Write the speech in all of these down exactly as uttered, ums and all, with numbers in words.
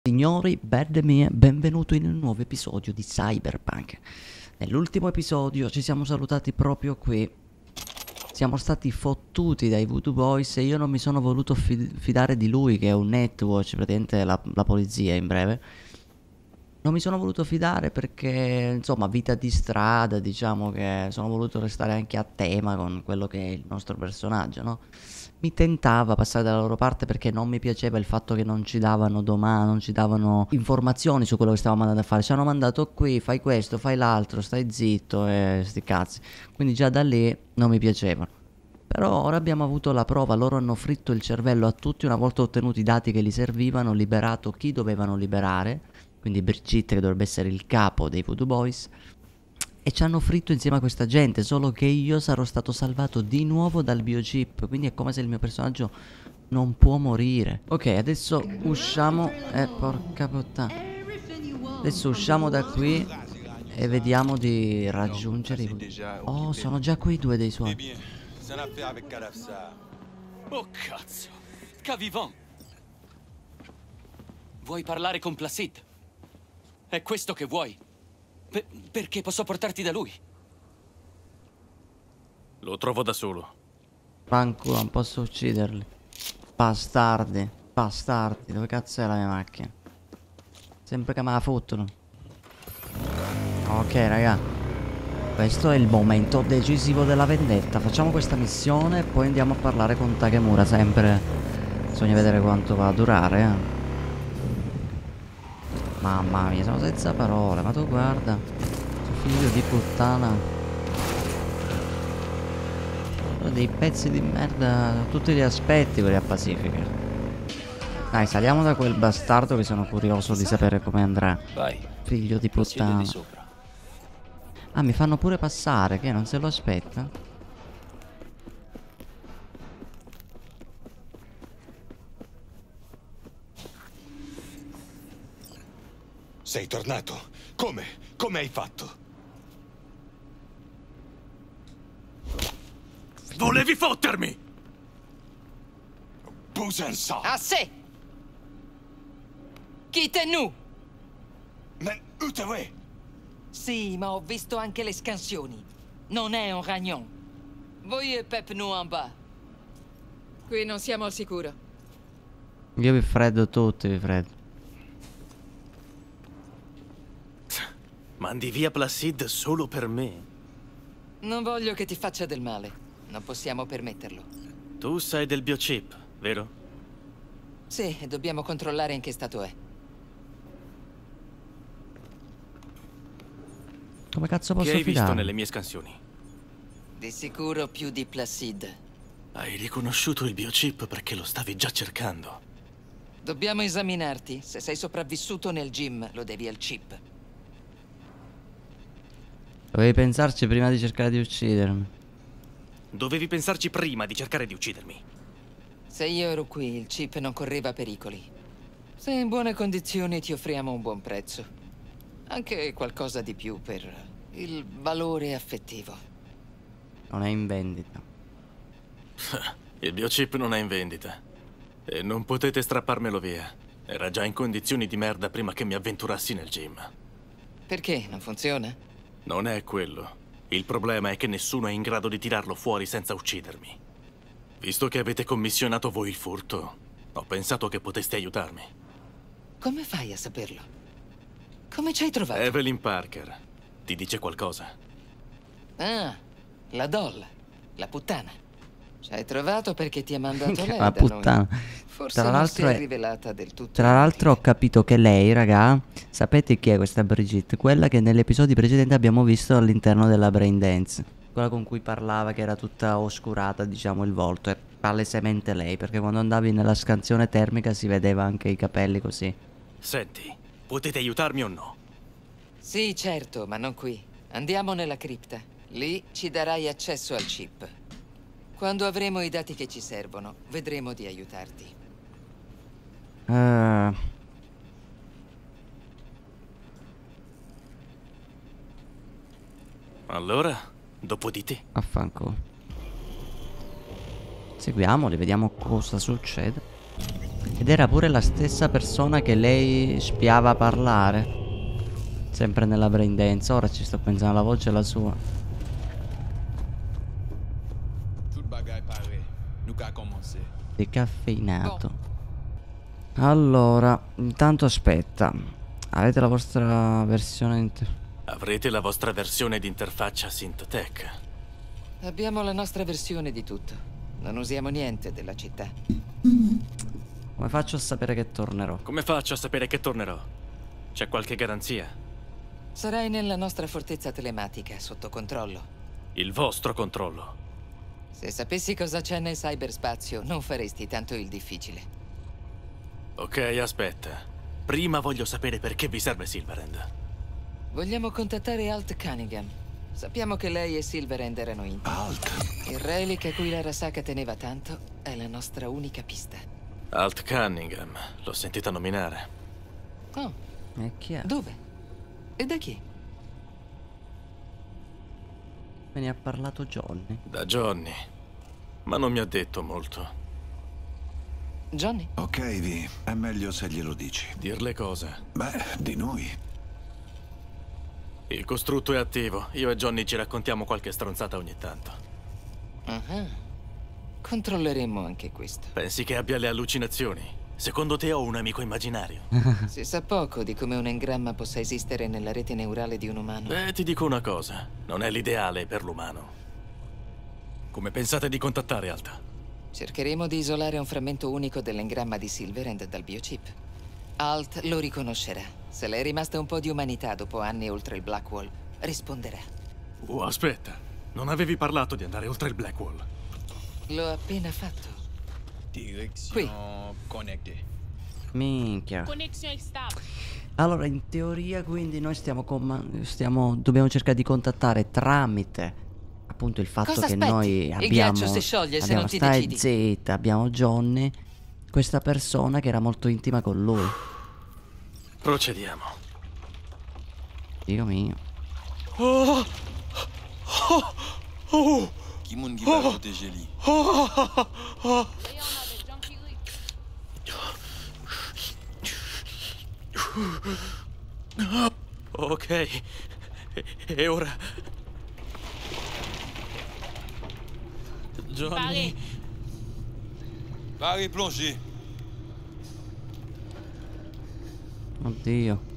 Signori, belle mie, benvenuti in un nuovo episodio di Cyberpunk. Nell'ultimo episodio ci siamo salutati proprio qui. Siamo stati fottuti dai Voodoo Boys e io non mi sono voluto fi- fidare di lui, che è un Netwatch, praticamente la, la polizia in breve. Non mi sono voluto fidare perché, insomma, vita di strada, diciamo che sono voluto restare anche a tema con quello che è il nostro personaggio, no? Mi tentava passare dalla loro parte perché non mi piaceva il fatto che non ci davano domani, non ci davano informazioni su quello che stavamo andando a fare. Ci hanno mandato qui, fai questo, fai l'altro, stai zitto e sti cazzi. Quindi già da lì non mi piacevano. Però ora abbiamo avuto la prova, loro hanno fritto il cervello a tutti una volta ottenuti i dati che li servivano, liberato chi dovevano liberare, quindi Brigitte che dovrebbe essere il capo dei Voodoo Boys, e ci hanno fritto insieme a questa gente, solo che io sarò stato salvato di nuovo dal biochip, quindi è come se il mio personaggio non può morire. Ok, adesso usciamo, eh porca puttana, adesso usciamo da qui e vediamo di raggiungere i... Oh, sono già quei due dei suoi. Oh cazzo, Cavivant! Vuoi parlare con Placid? È questo che vuoi? Per perché posso portarti da lui? Lo trovo da solo. Fanculo, non posso ucciderli. Bastardi, bastardi, dove cazzo è la mia macchina? Sempre che me la fottono. Ok raga, questo è il momento decisivo della vendetta. Facciamo questa missione e poi andiamo a parlare con Takemura. Sempre bisogna vedere quanto va a durare, eh. Mamma mia, sono senza parole, ma tu guarda, figlio di puttana. Sono dei pezzi di merda da tutti gli aspetti quelli a Pacifica. Dai, saliamo da quel bastardo che sono curioso di sapere come andrà. Vai. Figlio di puttana. Di sopra. Ah, mi fanno pure passare, che non se lo aspetta? Sei tornato? Come? Come hai fatto? Volevi fottermi! Busansa! Assez! Quittez-nous! Ma Outaouais! Sì, ma ho visto anche le scansioni. Non è un ragnon. Voyez Pep-nous en bas. Qui non siamo al sicuro. Io vi freddo tutti, vi freddo. Mandi via Placid solo per me? Non voglio che ti faccia del male. Non possiamo permetterlo. Tu sai del biochip, vero? Sì, e dobbiamo controllare in che stato è. Come cazzo posso Che hai visto fidarmi? nelle mie scansioni? Di sicuro più di Placid. Hai riconosciuto il biochip perché lo stavi già cercando. Dobbiamo esaminarti. Se sei sopravvissuto nel gym, lo devi al chip. Dovevi pensarci prima di cercare di uccidermi. Dovevi pensarci prima di cercare di uccidermi. Se io ero qui, il chip non correva pericoli. Se in buone condizioni ti offriamo un buon prezzo. Anche qualcosa di più per il valore affettivo. Non è in vendita. Il biochip non è in vendita. E non potete strapparmelo via. Era già in condizioni di merda prima che mi avventurassi nel gym. Perché? Non funziona? Non è quello. Il problema è che nessuno è in grado di tirarlo fuori senza uccidermi. Visto che avete commissionato voi il furto, ho pensato che poteste aiutarmi. Come fai a saperlo? Come ci hai trovato? Evelyn Parker. Ti dice qualcosa? Ah, la doll. La puttana. Ci hai trovato perché ti ha mandato lei La da noi. puttana. Forse Tra non l'altro si è è- rivelata del tutto Tra l'altro ho inutile. capito che lei, raga, sapete chi è questa Brigitte? Quella che negli episodi precedenti abbiamo visto all'interno della Braindance. Quella con cui parlava, che era tutta oscurata, diciamo, il volto. È palesemente lei, perché quando andavi nella scansione termica si vedeva anche i capelli così. Senti, potete aiutarmi o no? Sì, certo, ma non qui. Andiamo nella cripta. Lì ci darai accesso al chip. Quando avremo i dati che ci servono, vedremo di aiutarti. Eh, Allora, dopo di te. affanculo. Seguiamoli, vediamo cosa succede. Ed era pure la stessa persona che lei spiava parlare. Sempre nella braindance. Ora ci sto pensando, la voce è la sua. Decaffeinato. Allora, intanto aspetta. Avete la vostra versione inter... Avrete la vostra versione di interfaccia SynthTech. Abbiamo la nostra versione di tutto. Non usiamo niente della città. Come faccio a sapere che tornerò? Come faccio a sapere che tornerò? C'è qualche garanzia? Sarai nella nostra fortezza telematica, sotto controllo. Il vostro controllo. Se sapessi cosa c'è nel cyberspazio, non faresti tanto il difficile. Ok, aspetta. Prima voglio sapere perché vi serve Silverhand. Vogliamo contattare Alt Cunningham. Sappiamo che lei e Silverhand erano intimi. Alt. Il relic a cui l'Arasaka teneva tanto è la nostra unica pista. Alt Cunningham. L'ho sentita nominare. Oh, E chi è? dove? E da chi? Me ne ha parlato Johnny. Da Johnny. Ma non mi ha detto molto. Johnny? Ok, Vi, è meglio se glielo dici. Dirle cosa? Beh, di noi. Il costrutto è attivo. Io e Johnny ci raccontiamo qualche stronzata ogni tanto. Ah, controlleremo anche questo. Pensi che abbia le allucinazioni? Secondo te ho un amico immaginario? Si sa poco di come un engramma possa esistere nella rete neurale di un umano. Beh, ti dico una cosa. Non è l'ideale per l'umano. Come pensate di contattare Alta? Cercheremo di isolare un frammento unico dell'engramma di Silverhand dal biochip. Alt lo riconoscerà. Se le è rimasta un po' di umanità dopo anni oltre il Blackwall, risponderà. Oh, aspetta. Non avevi parlato di andare oltre il Blackwall. L'ho appena fatto. Direction Qui. connectée. Minchia. Connexion stable. Allora, in teoria, quindi noi stiamo, stiamo dobbiamo cercare di contattare tramite appunto il fatto Cosa che aspetti? noi Il abbiamo ghiaccio si scioglie se abbiamo non ti Star decidi. Z, abbiamo Johnny, questa persona che era molto intima con lui. Procediamo. Dio mio. Oh! Oh! Oh! Qui moun qui va protéger lui? Oh! Oh! D'ailleurs, on avait Junkie Lee. Ok. E, e ora? Johnny. Pari plongé. Oddio.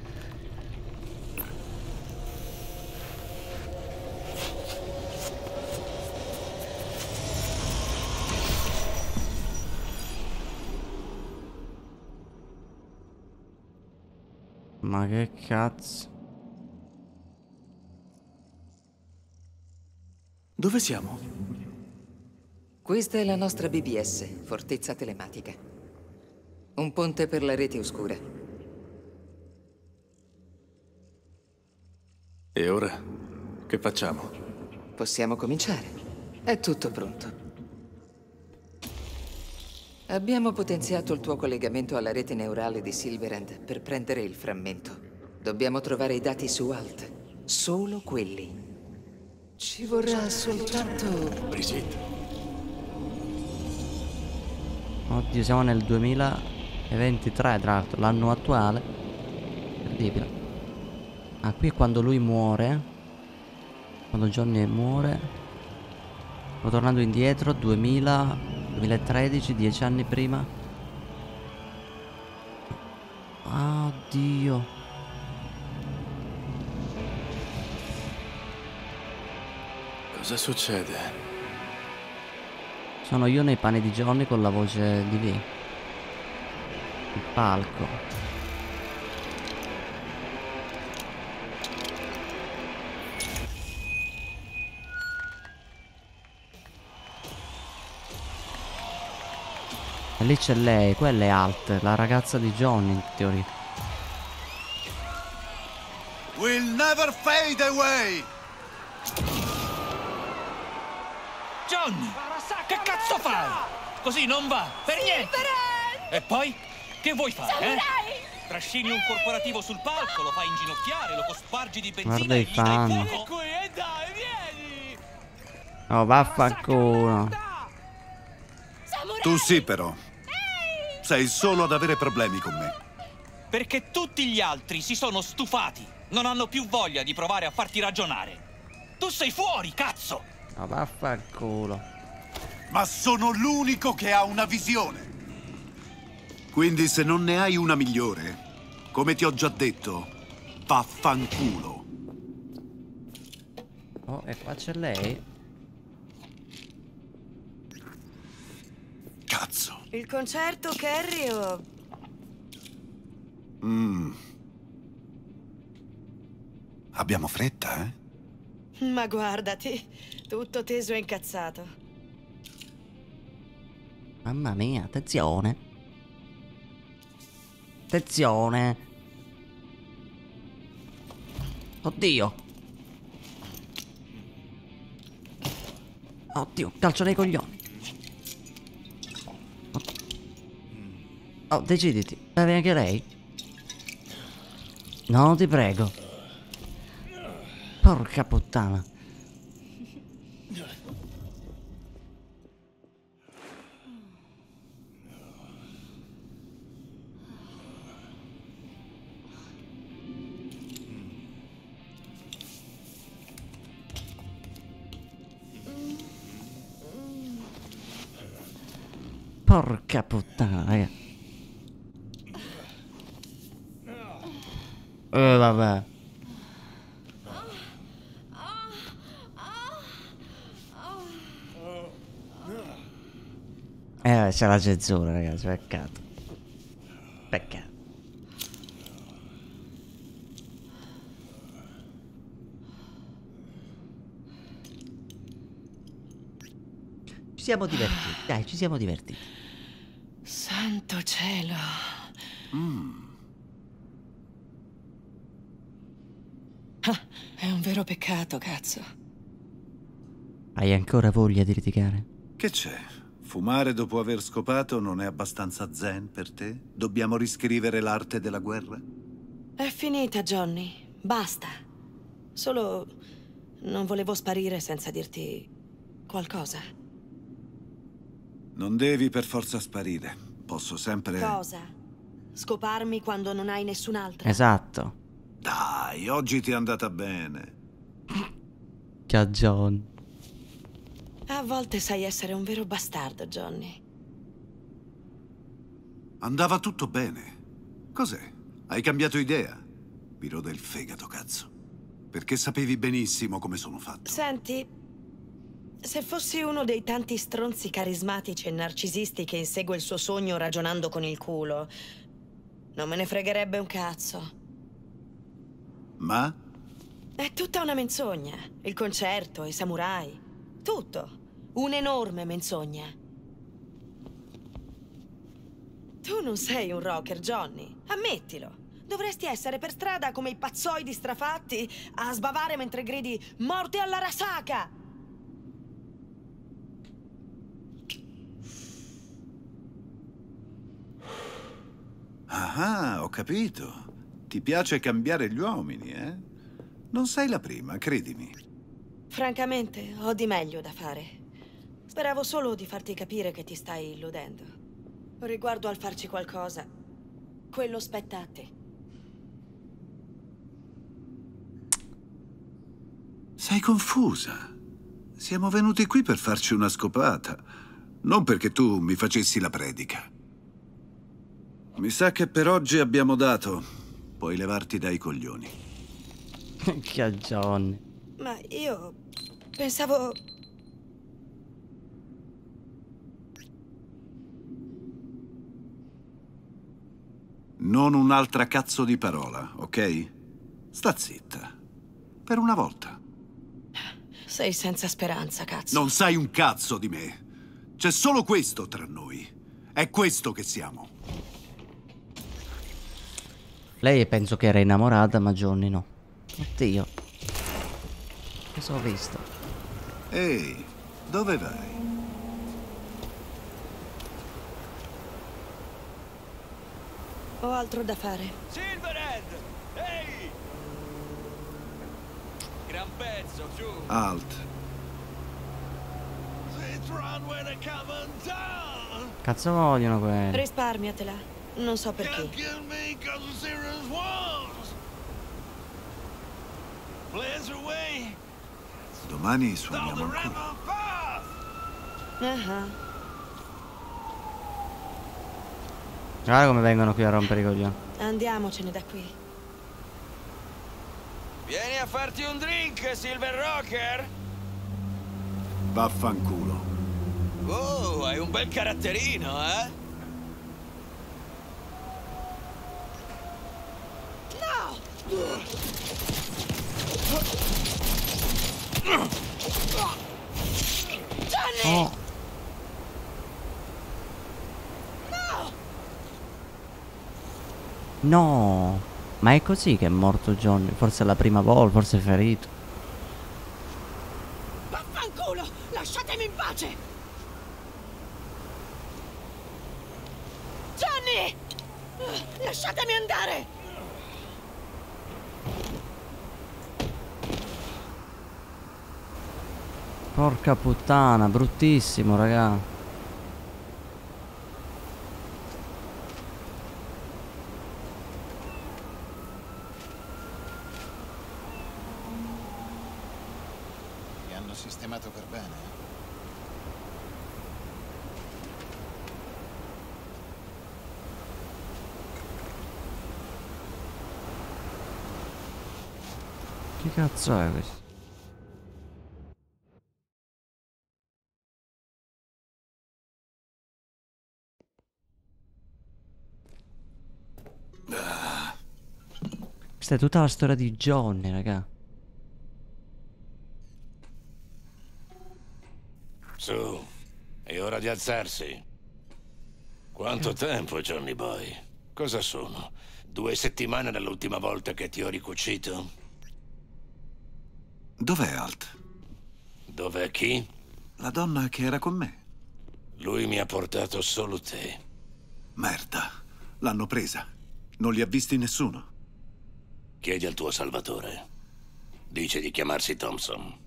Ma che cazzo? Dove siamo? Questa è la nostra B B S, fortezza telematica. Un ponte per la rete oscura. E ora? Che facciamo? Possiamo cominciare. È tutto pronto. Abbiamo potenziato il tuo collegamento alla rete neurale di Silverhand per prendere il frammento. Dobbiamo trovare i dati su Alt. Solo quelli. Ci vorrà soltanto... Brigitte. Oddio, siamo nel duemilaventitré, tra l'altro, l'anno attuale. Incredibile. Ah, qui è quando lui muore. Quando Johnny muore. Sto tornando indietro, duemila, duemilatredici, dieci anni prima. Ah, oddio. Cosa succede? Sono io nei panni di Johnny con la voce di V. Il palco. E lì c'è lei, quella è Alt, la ragazza di Johnny in teoria. Will never fade away. Johnny! Che cazzo fai? Così non va, per niente! E poi? Che vuoi fare, eh? Trascini un corporativo sul palco, lo fai inginocchiare, lo cospargi di benzina Guarda e i gli dai fan. fuoco? Qui e dai, vieni! Oh, vaffanculo. Tu sì, però. Sei solo ad avere problemi con me. Perché tutti gli altri si sono stufati. Non hanno più voglia di provare a farti ragionare. Tu sei fuori, cazzo! Ma vaffanculo. Ma sono l'unico che ha una visione. Quindi se non ne hai una migliore, come ti ho già detto, vaffanculo. Oh, e qua c'è lei? Cazzo. Il concerto, Carrie, o... Mm. Abbiamo fretta, eh? Ma guardati, tutto teso e incazzato. Mamma mia, attenzione. Attenzione. Oddio. Oddio, calcio nei coglioni. Oh, deciditi. Bevi anche lei? No, ti prego. Porca puttana. Porca puttana, raga. Eh, vabbè. Eh, c'è la censura, ragazzi, peccato. Peccato. Ci siamo divertiti, dai, ci siamo divertiti. Santo cielo. Mm. Ah, è un vero peccato, cazzo. Hai ancora voglia di litigare? Che c'è? Fumare dopo aver scopato non è abbastanza zen per te? Dobbiamo riscrivere l'arte della guerra? È finita, Johnny. Basta. Solo... non volevo sparire senza dirti... qualcosa. Non devi per forza sparire. Posso sempre... Cosa? Scoparmi quando non hai nessun'altra? Esatto. Dai, oggi ti è andata bene. Ciao, John. A volte sai essere un vero bastardo, Johnny. Andava tutto bene. Cos'è? Hai cambiato idea? Mi rode il fegato, cazzo. Perché sapevi benissimo come sono fatto. Senti, se fossi uno dei tanti stronzi carismatici e narcisisti che insegue il suo sogno ragionando con il culo, non me ne fregherebbe un cazzo. Ma? È tutta una menzogna. Il concerto, i samurai. Tutto. Un'enorme menzogna. Tu non sei un rocker, Johnny. Ammettilo. Dovresti essere per strada come i pazzoidi strafatti a sbavare mentre gridi "Morte alla Arasaka!" Ah, ho capito. Ti piace cambiare gli uomini, eh? Non sei la prima, credimi. Francamente, ho di meglio da fare. Speravo solo di farti capire che ti stai illudendo. Riguardo al farci qualcosa, quello spetta a te. Sei confusa. Siamo venuti qui per farci una scopata, non perché tu mi facessi la predica. Mi sa che per oggi abbiamo dato. Puoi levarti dai coglioni. Che John. Ma io pensavo... Non un'altra cazzo di parola, ok? Sta zitta. Per una volta. Sei senza speranza, cazzo. Non sai un cazzo di me. C'è solo questo tra noi. È questo che siamo. Lei penso che era innamorata, ma Johnny no. Oddio. Cosa ho visto? Ehi, dove vai? Ho altro da fare. Silverhand! Ehi! Gran pezzo, giù! Alt. Cazzo vogliono quelli? Risparmiatela. Non so perché. Domani suoniamo ancora. Ah, Guarda come vengono qui a rompere i coglioni. andiamocene da qui. Vieni a farti un drink, Silver Rocker. Vaffanculo. Oh, hai un bel caratterino, eh? Oh. No. Ma è così che è morto Johnny? Forse è la prima volta, forse è ferito. Vaffanculo! Lasciatemi in pace! Johnny! Lasciatemi andare! Porca puttana, bruttissimo, raga. Mi hanno sistemato per bene. Che cazzo è questo? Questa è tutta la storia di Johnny, raga. Su, è ora di alzarsi. Quanto tempo, Johnny Boy? Cosa sono? Due settimane dall'ultima volta che ti ho ricucito? Dov'è Alt? Dov'è chi? La donna che era con me. Lui mi ha portato solo te. Merda. L'hanno presa. Non li ha visti nessuno. Chiedi al tuo salvatore. Dice di chiamarsi Thompson.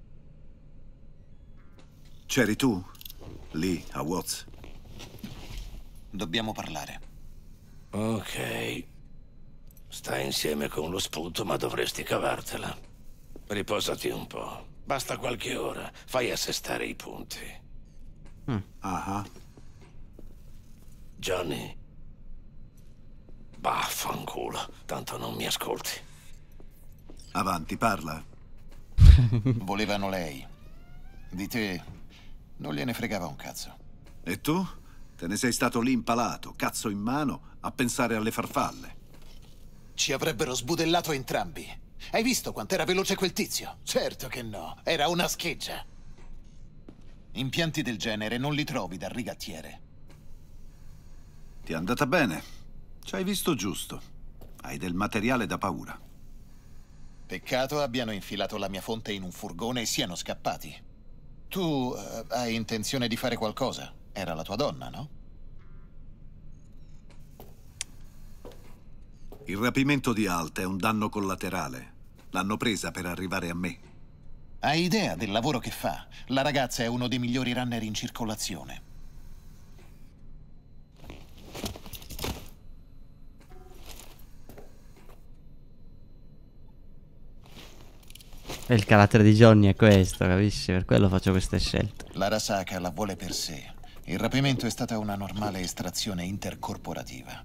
C'eri tu? Lì, a Watts? Dobbiamo parlare. Ok. Stai insieme con lo sputo, ma dovresti cavartela. Riposati un po'. Basta qualche ora. Fai assestare i punti. Mm. Ah. Johnny. Vaffanculo. Tanto non mi ascolti. Avanti, parla. Volevano lei. Di te non gliene fregava un cazzo. E tu? Te ne sei stato lì impalato, cazzo in mano, a pensare alle farfalle. Ci avrebbero sbudellato entrambi. Hai visto quant'era veloce quel tizio? Certo che no, era una scheggia. Impianti del genere non li trovi dal rigattiere. Ti è andata bene. Ci hai visto giusto. Hai del materiale da paura. Peccato abbiano infilato la mia fonte in un furgone e siano scappati. Tu uh, hai intenzione di fare qualcosa? Era la tua donna, no? Il rapimento di Alt è un danno collaterale. L'hanno presa per arrivare a me. Hai idea del lavoro che fa? La ragazza è uno dei migliori runner in circolazione. E il carattere di Johnny è questo, capisci? Per quello faccio queste scelte. L'Arasaka la vuole per sé. Il rapimento è stata una normale estrazione intercorporativa.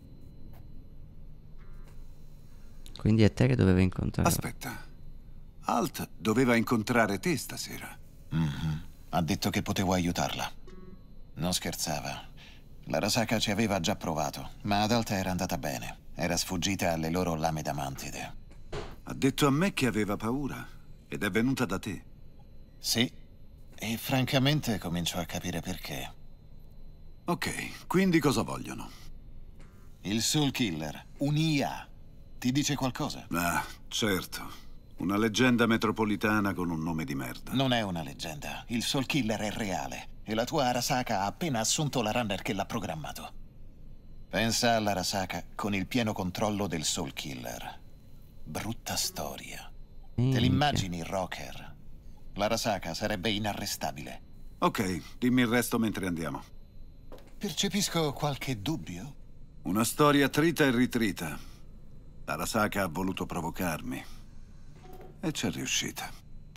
Quindi è te che dovevi incontrare. Aspetta. Alt doveva incontrare te stasera. Mm-hmm. Ha detto che potevo aiutarla. Non scherzava. L'Arasaka ci aveva già provato, ma ad Alt era andata bene. Era sfuggita alle loro lame d'amantide. Ha detto a me che aveva paura ed è venuta da te. Sì, e francamente comincio a capire perché. Ok, quindi cosa vogliono? Il Soul Killer, un'I A. Ti dice qualcosa? Ah, certo. Una leggenda metropolitana con un nome di merda. Non è una leggenda. Il Soul Killer è reale. E la tua Arasaka ha appena assunto la runner che l'ha programmato. Pensa all'Arasaka con il pieno controllo del Soul Killer. Brutta storia. Minchia. Te l'immagini, Rocker? L'Arasaka sarebbe inarrestabile. Ok, dimmi il resto mentre andiamo. Percepisco qualche dubbio. Una storia trita e ritrita. Arasaka ha voluto provocarmi. E c'è riuscita.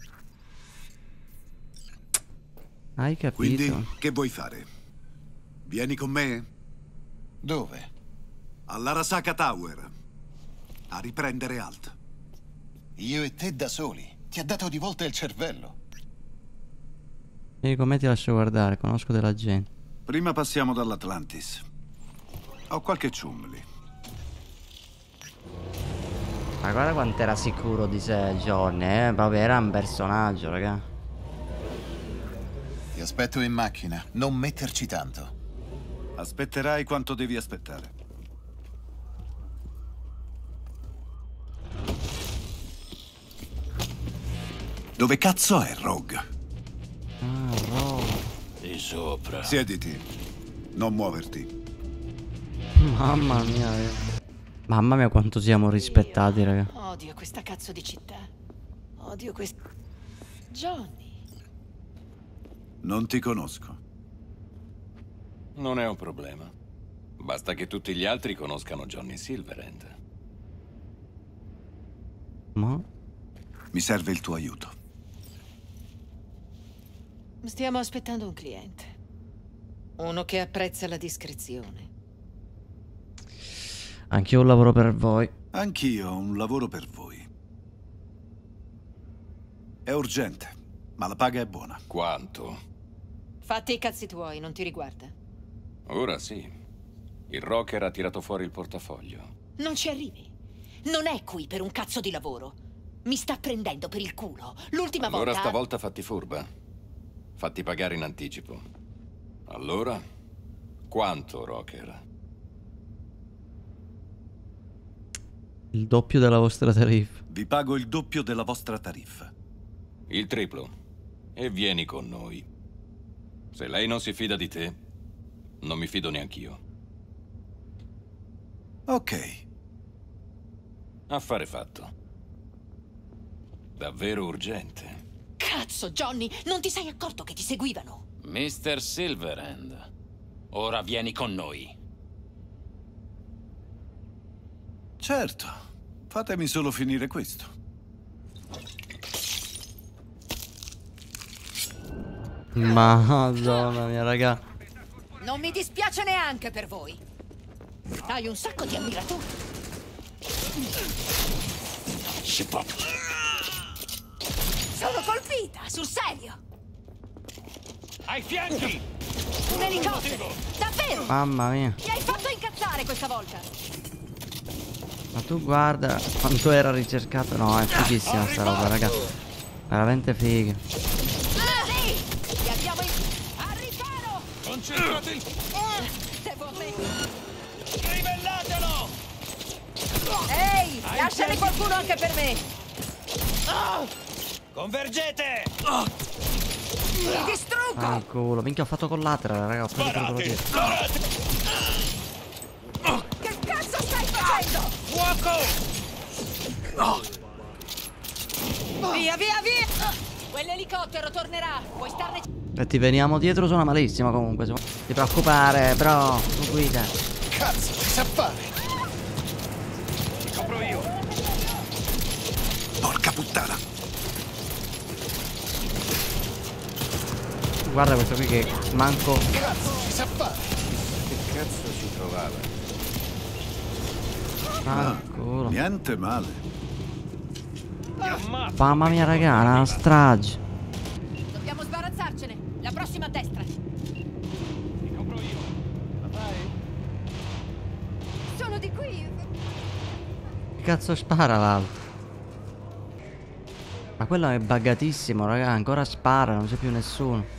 Hai capito? Quindi, che vuoi fare? Vieni con me? Dove? All'Arasaka Tower. A riprendere Alt. Io e te da soli. Ti ha dato di volta il cervello. E con me ti lascio guardare, conosco della gente. Prima passiamo dall'Atlantis. Ho qualche cium lì. Ma guarda quanto era sicuro di sé Johnny, eh? Proprio era un personaggio, raga. Ti aspetto in macchina, non metterci tanto. Aspetterai quanto devi aspettare. Dove cazzo è Rogue? Ah, Rogue. Di sopra. Siediti. Non muoverti. Mamma mia. eh. Mamma mia quanto siamo rispettati, raga. Odio questa cazzo di città. Odio questo... Johnny. Non ti conosco. Non è un problema. Basta che tutti gli altri conoscano Johnny Silverhand. Ma? Mi serve il tuo aiuto. Stiamo aspettando un cliente. Uno che apprezza la discrezione. Anch'io un lavoro per voi. Anch'io ho un lavoro per voi. È urgente, ma la paga è buona. Quanto? Fatti i cazzi tuoi, non ti riguarda. Ora sì. Il rocker ha tirato fuori il portafoglio. Non ci arrivi. Non è qui per un cazzo di lavoro. Mi sta prendendo per il culo. L'ultima volta... Allora stavolta fatti furba. Fatti pagare in anticipo. Allora? Quanto, rocker? Il doppio della vostra tariffa. Vi pago il doppio della vostra tariffa. Il triplo. E vieni con noi. Se lei non si fida di te, non mi fido neanch'io. Ok. Affare fatto. Davvero urgente. Cazzo, Johnny, non ti sei accorto che ti seguivano? mister Silverhand, ora vieni con noi. Certo. Fatemi solo finire questo. Madonna mia, raga. Non mi dispiace neanche per voi. Hai un sacco di ammiratori. Sono colpita, sul serio. Ai fianchi! Un elicottero! Davvero! Mamma mia. Mi hai fatto incazzare questa volta! Ma tu guarda quanto era ricercato. No, è fighissima sta roba, raga. Veramente figa. Ah, sì! Li abbiamo in... Al riparo! Concentrati! Eh, devo ammettere. Rivellatelo! Ehi, lasciane qualcuno anche per me! Convergete! Mi distruggo! Ah, culo. Minchia, ho fatto collateral, raga. Ho preso quello che dietro. Che cazzo stai facendo? Fuoco! Via, via, via! Quell'elicottero tornerà. Puoi starne... E ti veniamo dietro, suona malissimo comunque. Non ti preoccupare, bro. Tu guida. Cazzo, che sa fare? Ti copro io. Porca puttana. Guarda questo qui che manco. Cazzo, che sa fare? Che cazzo ci trovava? Ah, culo. Niente male. Mamma mia, raga, una strage. Dobbiamo sbarazzarcene. La prossima a destra. Ti copro io. La fai? Sono di qui. Che cazzo spara l'altro? Ma quello è buggatissimo, raga. Ancora spara, non c'è più nessuno.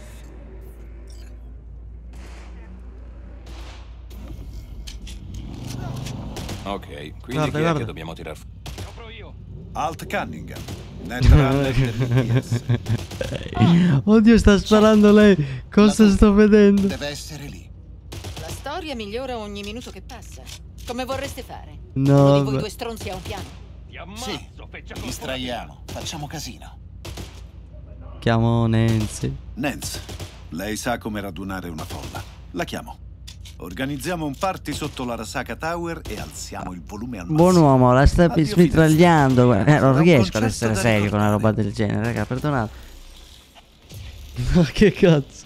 Ok, quindi Guarda, chi è guarda. che dobbiamo tirar fuori? Copro io. Alt Cunningham. Netrunner dell'I S. Oddio, sta sparando lei. Cosa sto vedendo? Deve essere lì. La storia migliora ogni minuto che passa. Come vorreste fare? No, Uno di voi beh. due stronzi ha un piano. Ti ammazzo, Sì, feccia ci distraiamo, facciamo casino. Chiamo Nancy. Nance, Lei sa come radunare una folla. La chiamo. Organizziamo un party sotto l'Arasaka Tower e alziamo il volume al massimo. Buon uomo, la stai Addio, smitragliando. fidanzato. Eh, non Sarà un riesco ad concerto essere da serio con una roba ricordare. del genere, raga, perdonate. Ma che cazzo?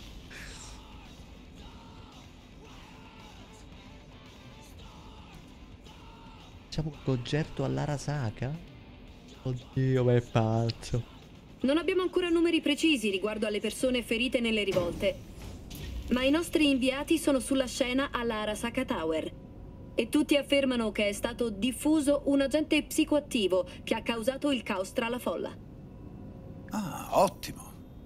Facciamo un concerto all'Arasaka? Oddio, ma è pazzo. Non abbiamo ancora numeri precisi riguardo alle persone ferite nelle rivolte, ma i nostri inviati sono sulla scena alla Arasaka Tower e tutti affermano che è stato diffuso un agente psicoattivo che ha causato il caos tra la folla. Ah, ottimo.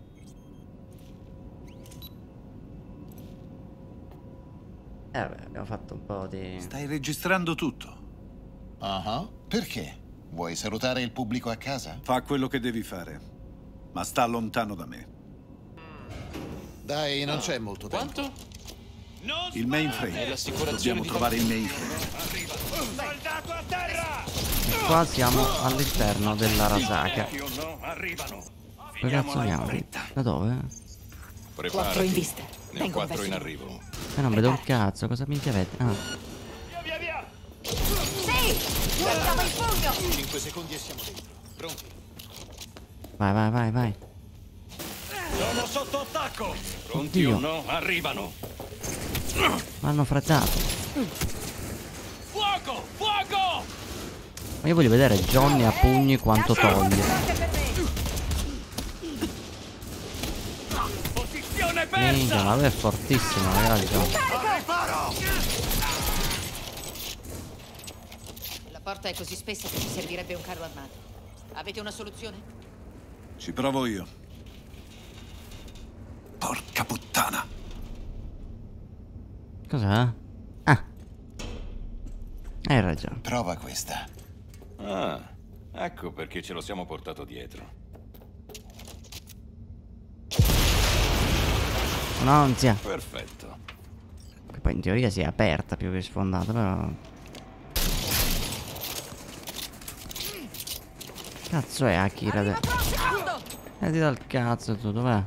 Eh vabbè, abbiamo fatto un po' di... Stai registrando tutto. Ah, perché? Vuoi salutare il pubblico a casa? Fa quello che devi fare, ma sta lontano da me. Dai, non c'è molto tempo. Quanto? Il mainframe. Dobbiamo trovare il mainframe. Soldato a terra! Qua siamo all'interno dell'Arasaka. Arrivano. Dove cazzo andiamo? Da dove? Preparati. Quattro in vista. Ne ho Vengono quattro in verso arrivo. Eh non vedo un cazzo, cosa minchia avete? Ah. Via, via! Sì! Guardiamo il pugno! cinque secondi e siamo dentro. Pronti? Vai, vai, vai, vai. Sono sotto attacco! Pronti o no? Arrivano! M'hanno frettato. Fuoco! Fuoco! Ma io voglio vedere Johnny a pugni quanto toglie. Posizione Minchia, ma lui è fortissimo, ragazzi. La porta è così spessa che ci servirebbe un carro armato. Avete una soluzione? Ci provo io. Porca puttana. Cos'è? Ah. Hai ragione. Prova questa. Ah, ecco perché ce lo siamo portato dietro. Un'ansia. Perfetto. Che poi in teoria si è aperta più che sfondata, però... Cazzo è Akira? De... Vedi dal cazzo tu, dov'è?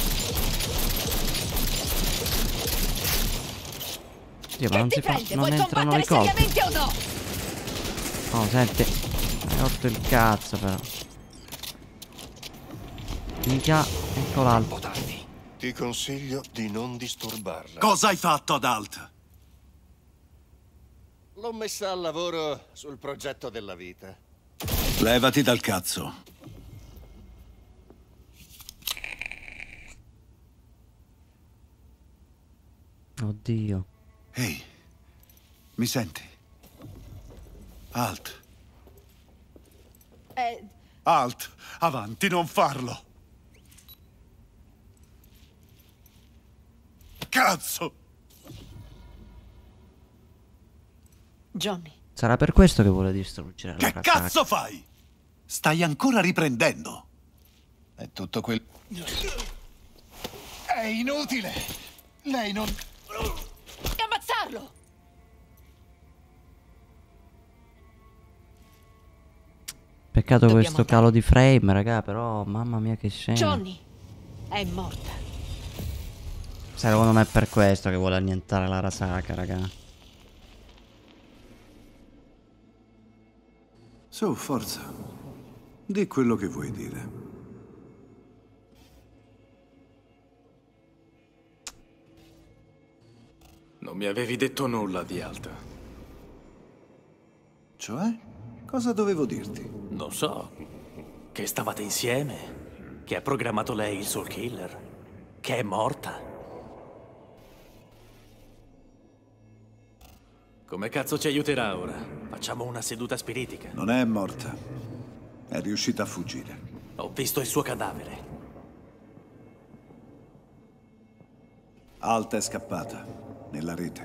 Dio, ma non si fa... non entrano i colpi. o no? Oh, senti. Hai rotto il cazzo, però. Minchia, ecco l'altro. Ti consiglio di non disturbarla. Cosa hai fatto ad Alt? L'ho messa al lavoro sul progetto della vita. Levati dal cazzo. Oddio. Ehi, mi senti? Alt. Eh, Alt, avanti, non farlo. Cazzo! Johnny. Sarà per questo che vuole distruggere la Che Arasaka. cazzo fai? Stai ancora riprendendo. È tutto quel... È inutile! Lei non... E ammazzarlo! Peccato Dobbiamo questo andare. calo di frame, raga, però mamma mia che scena. Johnny è morta. Secondo me è per questo che vuole annientare la Arasaka, raga. Su, forza. Di quello che vuoi dire. Non mi avevi detto nulla di Alta. Cioè? Cosa dovevo dirti? Non so. Che stavate insieme. Che ha programmato lei il Soul Killer. Che è morta. Come cazzo ci aiuterà ora? Facciamo una seduta spiritica. Non è morta. È riuscita a fuggire. Ho visto il suo cadavere. Alta è scappata. Nella rete.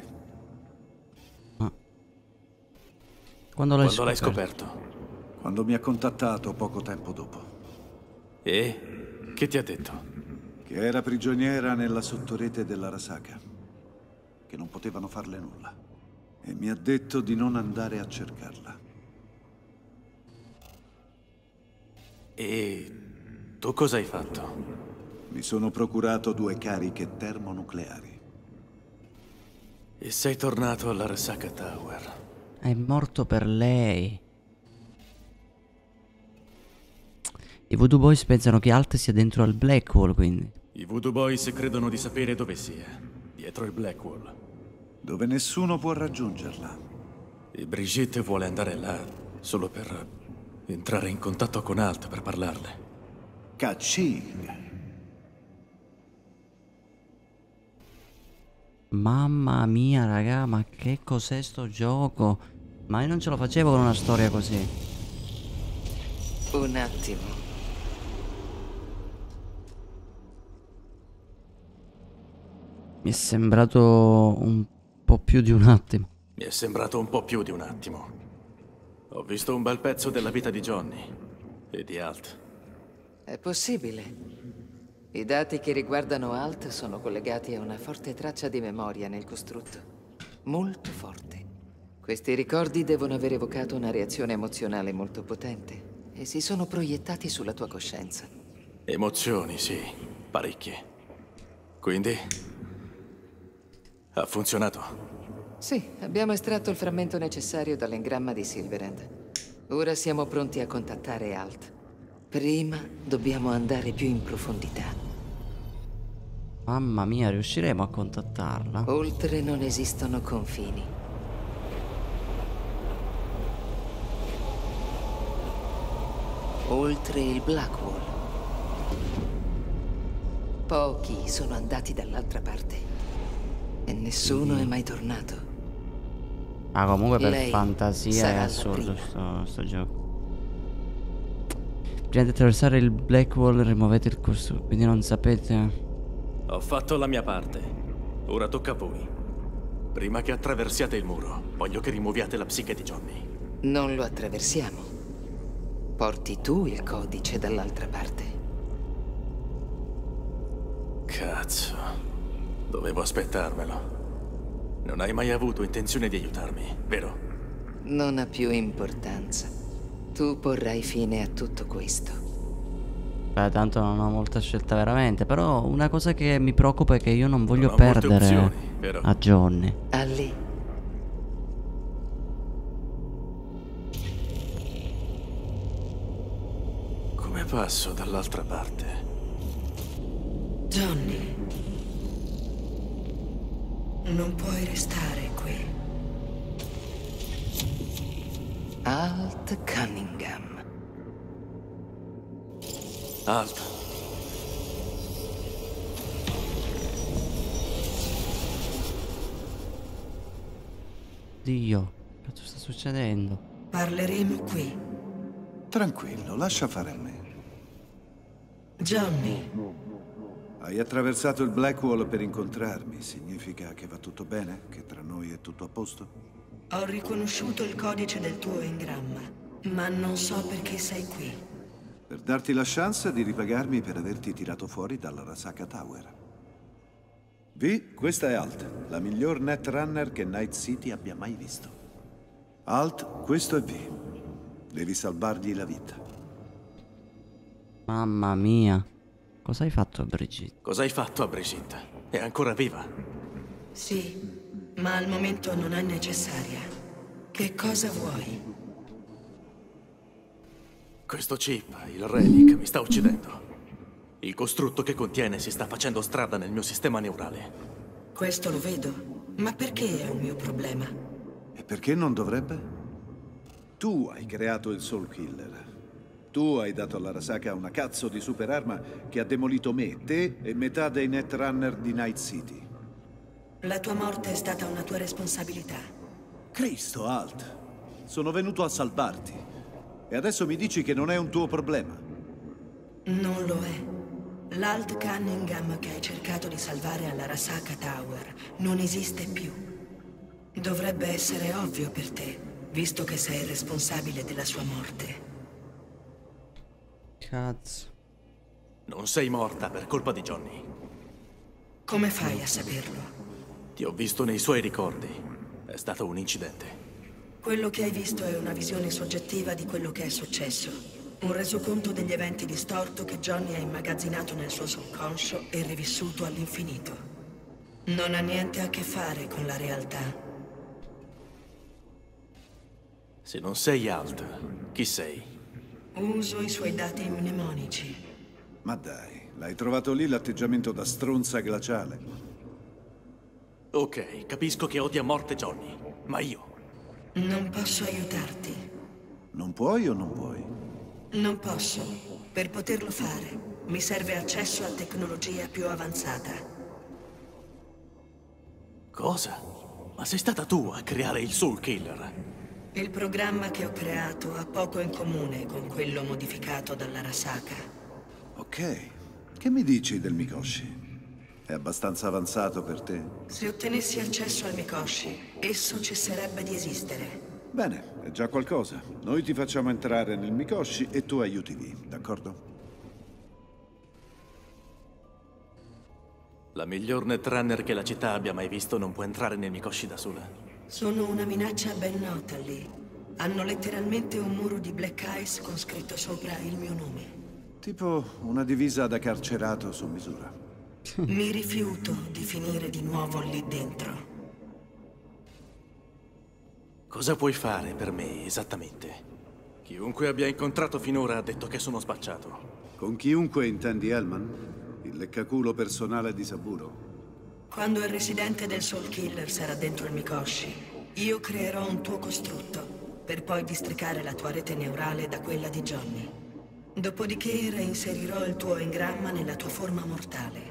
Quando l'hai Quando l'hai scoperto? scoperto? Quando mi ha contattato poco tempo dopo. E? Che ti ha detto? Che era prigioniera nella sottorete dell'Arasaka. Che non potevano farle nulla. E mi ha detto di non andare a cercarla. E tu cosa hai fatto? Mi sono procurato due cariche termonucleari. E sei tornato all'Arasaka Tower. È morto per lei. I Voodoo Boys pensano che Alt sia dentro al Blackwall, quindi. I Voodoo Boys credono di sapere dove sia. Dietro il Blackwall. Dove nessuno può raggiungerla. E Brigitte vuole andare là solo per entrare in contatto con Alt per parlarle. Kaching. Mamma mia, raga, ma che cos'è sto gioco? Ma io non ce lo facevo con una storia così. Un attimo. Mi è sembrato un po' più di un attimo. Mi è sembrato un po' più di un attimo. Ho visto un bel pezzo della vita di Johnny e di Alt. È possibile. I dati che riguardano Alt sono collegati a una forte traccia di memoria nel costrutto. Molto forte. Questi ricordi devono aver evocato una reazione emozionale molto potente e si sono proiettati sulla tua coscienza. Emozioni, sì. Parecchie. Quindi? Ha funzionato? Sì, abbiamo estratto il frammento necessario dall'engramma di Silverhand. Ora siamo pronti a contattare Alt. Prima dobbiamo andare più in profondità. Mamma mia, riusciremo a contattarla? Oltre non esistono confini. Oltre il Blackwall. Pochi sono andati dall'altra parte. E nessuno è mai tornato. Ah, comunque per Lei fantasia è sarà la assurdo prima. sto, sto gioco. Prima di attraversare il Blackwall rimuovete il costruttore, quindi non sapete. Ho fatto la mia parte. Ora tocca a voi. Prima che attraversiate il muro, voglio che rimuoviate la psiche di Johnny. Non lo attraversiamo. Porti tu il codice dall'altra parte. Cazzo. Dovevo aspettarmelo. Non hai mai avuto intenzione di aiutarmi, vero? Non ha più importanza. Tu porrai fine a tutto questo. Beh, tanto non ho molta scelta veramente. Però una cosa che mi preoccupa è che io non voglio Non ho molte perdere opzioni, vero? a Johnny. Ali. Come passo dall'altra parte? Johnny. Non puoi restare qui. Alt Cunningham. Alt. Dio, che cazzo sta succedendo? Parleremo qui. Tranquillo, lascia fare a me. Johnny. Hai attraversato il Blackwall per incontrarmi. Significa che va tutto bene? Che tra noi è tutto a posto? Ho riconosciuto il codice del tuo engramma, ma non so perché sei qui. Per darti la chance di ripagarmi per averti tirato fuori dall'Arasaka Tower. V, questa è Alt, la miglior netrunner che Night City abbia mai visto. Alt, questo è V. Devi salvargli la vita. Mamma mia. Cosa hai fatto a Brigitte? Cosa hai fatto a Brigitte? È ancora viva? Sì, ma al momento non è necessaria. Che cosa vuoi? Questo chip, il relic, mi sta uccidendo. Il costrutto che contiene si sta facendo strada nel mio sistema neurale. Questo lo vedo, ma perché è un mio problema? E perché non dovrebbe? Tu hai creato il Soul Killer. Tu hai dato all'Arasaka una cazzo di superarma che ha demolito me, te e metà dei netrunner di Night City. La tua morte è stata una tua responsabilità. Cristo, Alt. Sono venuto a salvarti. E adesso mi dici che non è un tuo problema. Non lo è. L'Alt Cunningham che hai cercato di salvare all'Arasaka Tower non esiste più. Dovrebbe essere ovvio per te, visto che sei responsabile della sua morte. Cazzo. Non sei morta per colpa di Johnny. Come fai a saperlo? Ti ho visto nei suoi ricordi. È stato un incidente. Quello che hai visto è una visione soggettiva di quello che è successo. Un resoconto degli eventi distorto che Johnny ha immagazzinato nel suo subconscio e rivissuto all'infinito. Non ha niente a che fare con la realtà. Se non sei Alt, chi sei? Uso i suoi dati mnemonici. Ma dai, l'hai trovato lì l'atteggiamento da stronza glaciale. Ok, capisco che odi a morte Johnny, ma io... Non posso aiutarti. Non puoi o non vuoi? Non posso. Per poterlo fare, mi serve accesso a tecnologia più avanzata. Cosa? Ma sei stata tu a creare il Soul Killer? Il programma che ho creato ha poco in comune con quello modificato dall'Arasaka. Ok. Che mi dici del Mikoshi? È abbastanza avanzato per te? Se ottenessi accesso al Mikoshi, esso cesserebbe di esistere. Bene, è già qualcosa. Noi ti facciamo entrare nel Mikoshi e tu aiuti lì, d'accordo? La miglior netrunner che la città abbia mai visto non può entrare nel Mikoshi da sola. Sono una minaccia ben nota lì. Hanno letteralmente un muro di black ice con scritto sopra il mio nome. Tipo una divisa da carcerato su misura. Mi rifiuto di finire di nuovo lì dentro. Cosa puoi fare per me, esattamente? Chiunque abbia incontrato finora ha detto che sono spacciato. Con chiunque intendi Hellman? Il leccaculo personale di Saburo? Quando il residente del Soul Killer sarà dentro il Mikoshi, io creerò un tuo costrutto, per poi districare la tua rete neurale da quella di Johnny. Dopodiché reinserirò il tuo engramma nella tua forma mortale.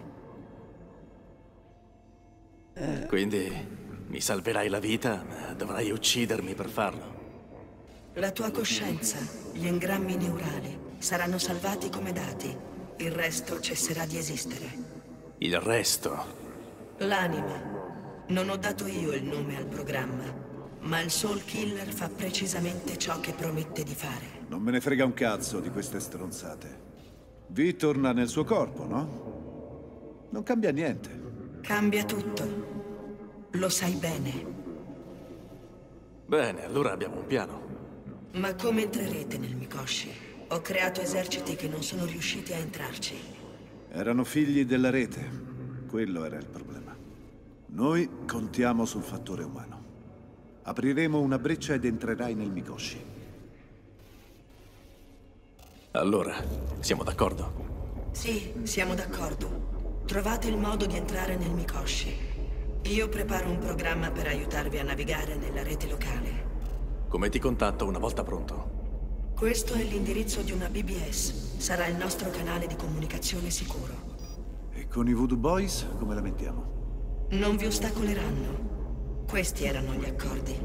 Quindi mi salverai la vita, ma dovrai uccidermi per farlo. La tua coscienza, gli engrammi neurali, saranno salvati come dati. Il resto cesserà di esistere. Il resto? L'anima. Non ho dato io il nome al programma, ma il Soul Killer fa precisamente ciò che promette di fare. Non me ne frega un cazzo di queste stronzate. Vi torna nel suo corpo, no? Non cambia niente. Cambia tutto. Lo sai bene. Bene, allora abbiamo un piano. Ma come entrerete nel Mikoshi? Ho creato eserciti che non sono riusciti a entrarci. Erano figli della rete. Quello era il problema. Noi contiamo sul fattore umano. Apriremo una breccia ed entrerai nel Mikoshi. Allora, siamo d'accordo? Sì, siamo d'accordo. Trovate il modo di entrare nel Mikoshi. Io preparo un programma per aiutarvi a navigare nella rete locale. Come ti contatto una volta pronto? Questo è l'indirizzo di una B B S. Sarà il nostro canale di comunicazione sicuro. E con i Voodoo Boys come la mettiamo? Non vi ostacoleranno. Questi erano gli accordi.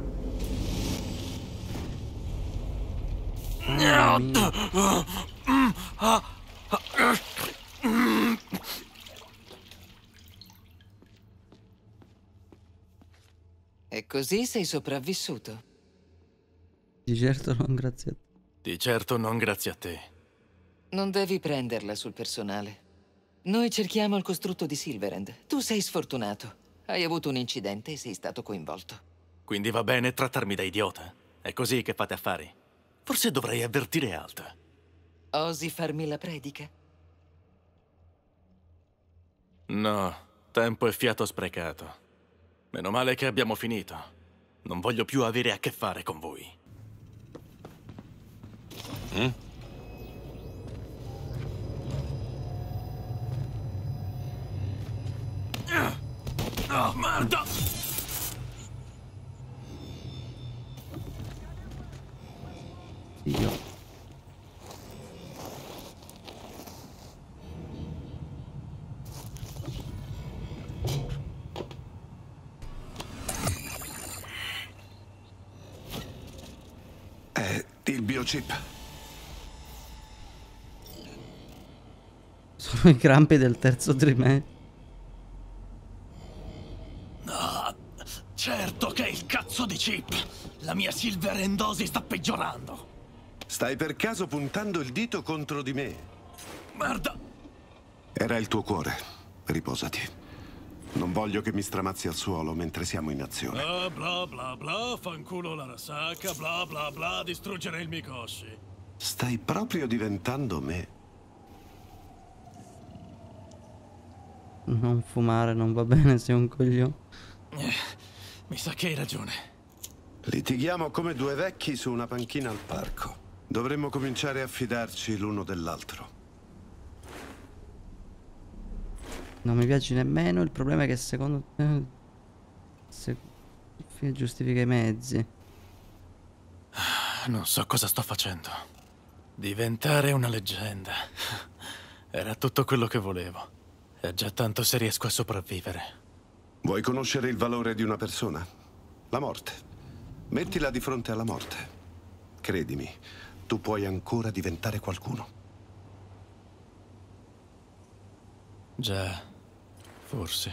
E così sei sopravvissuto? Di certo non grazie a te. Di certo non grazie a te. Non devi prenderla sul personale. Noi cerchiamo il costrutto di Silverhand. Tu sei sfortunato. Hai avuto un incidente e sei stato coinvolto. Quindi va bene trattarmi da idiota? È così che fate affari? Forse dovrei avvertire Alt. Osi farmi la predica? No, tempo e fiato sprecato. Meno male che abbiamo finito. Non voglio più avere a che fare con voi. Mm? Oh, merda! Io. È il biochip. Sono i crampi del terzo trimestre. No, certo che è il cazzo di chip. La mia silverendosi sta peggiorando. Stai per caso puntando il dito contro di me? Merda! Era il tuo cuore. Riposati. Non voglio che mi stramazzi al suolo mentre siamo in azione. Bla bla bla bla, fanculo l'Arasaka, bla bla bla, distruggere il Mikoshi. Stai proprio diventando me. Non fumare non va bene, sei un coglione. Eh, mi sa che hai ragione. Litighiamo come due vecchi su una panchina al parco. Dovremmo cominciare a fidarci l'uno dell'altro. Non mi piace nemmeno, il problema è che secondo te se giustifica i mezzi. Non so cosa sto facendo. Diventare una leggenda. Era tutto quello che volevo. È già tanto se riesco a sopravvivere. Vuoi conoscere il valore di una persona? La morte. Mettila di fronte alla morte. Credimi, tu puoi ancora diventare qualcuno. Già, forse.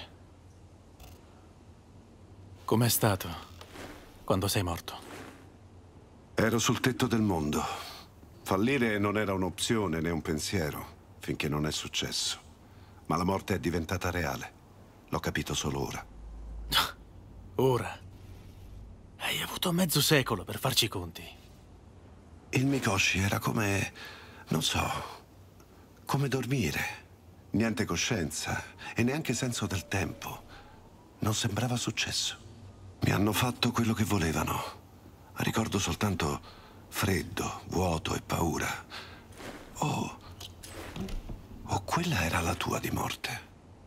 Com'è stato quando sei morto? Ero sul tetto del mondo. Fallire non era un'opzione né un pensiero, finché non è successo. Ma la morte è diventata reale. L'ho capito solo ora. Ora? Hai avuto mezzo secolo per farci i conti. Il Mikoshi era come... non so... come dormire. Niente coscienza e neanche senso del tempo. Non sembrava successo. Mi hanno fatto quello che volevano. Ricordo soltanto freddo, vuoto e paura. Oh... O quella era la tua di morte?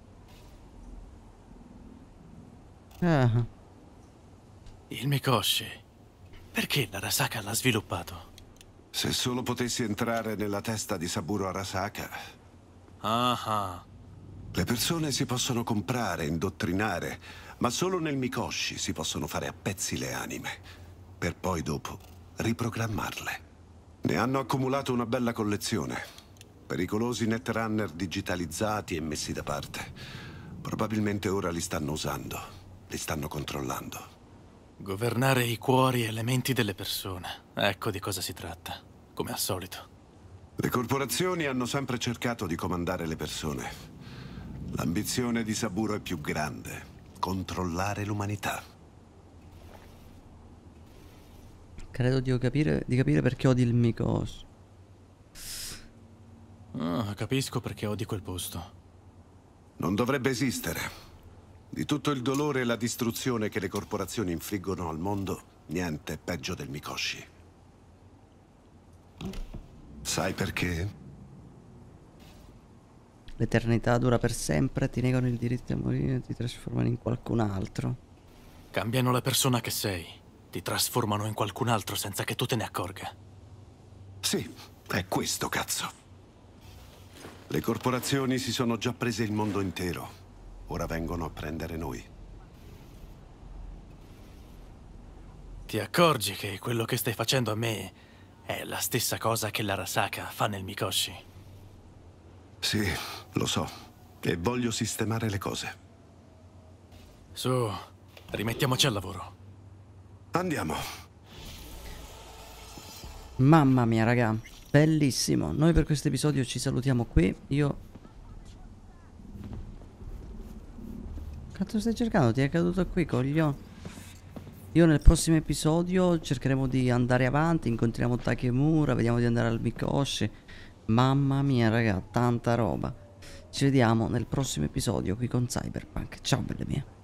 Ah. Il Mikoshi. Perché l'Arasaka l'ha sviluppato? Se solo potessi entrare nella testa di Saburo Arasaka. Ah ah. Le persone si possono comprare, indottrinare, ma solo nel Mikoshi si possono fare a pezzi le anime, per poi dopo riprogrammarle. Ne hanno accumulato una bella collezione. Pericolosi netrunner digitalizzati e messi da parte. Probabilmente ora li stanno usando, li stanno controllando. Governare i cuori e le menti delle persone. Ecco di cosa si tratta, come al solito. Le corporazioni hanno sempre cercato di comandare le persone. L'ambizione di Saburo è più grande: controllare l'umanità. Credo di capire, di capire perché odi il Mikoshi. Oh, capisco perché odi quel posto. Non dovrebbe esistere. Di tutto il dolore e la distruzione che le corporazioni infliggono al mondo, niente è peggio del Mikoshi. Sai perché? L'eternità dura per sempre, ti negano il diritto a morire, ti trasformano in qualcun altro. Cambiano la persona che sei. Ti trasformano in qualcun altro senza che tu te ne accorga. Sì, è questo, cazzo. Le corporazioni si sono già prese il mondo intero. Ora vengono a prendere noi. Ti accorgi che quello che stai facendo a me è la stessa cosa che l'Arasaka fa nel Mikoshi? Sì, lo so. E voglio sistemare le cose. Su, rimettiamoci al lavoro. Andiamo. Mamma mia, raga. Bellissimo. Noi per questo episodio ci salutiamo qui. Io... Cazzo stai cercando? Ti è caduto qui, coglione. Io nel prossimo episodio cercheremo di andare avanti. Incontriamo Takemura. Vediamo di andare al Mikoshi. Mamma mia, raga. Tanta roba. Ci vediamo nel prossimo episodio qui con Cyberpunk. Ciao, belle mie.